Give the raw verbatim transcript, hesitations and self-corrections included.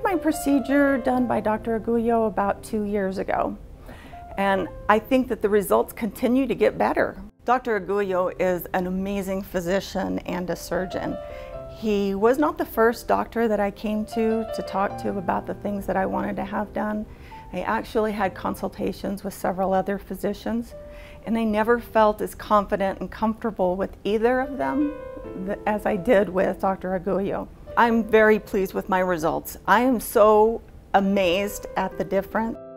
my procedure done by Doctor Aguyo about two years ago, and I think that the results continue to get better. Doctor Aguyo is an amazing physician and a surgeon. He was not the first doctor that I came to to talk to about the things that I wanted to have done. I actually had consultations with several other physicians, and I never felt as confident and comfortable with either of them as I did with Doctor Aguyo. I'm very pleased with my results. I am so amazed at the difference.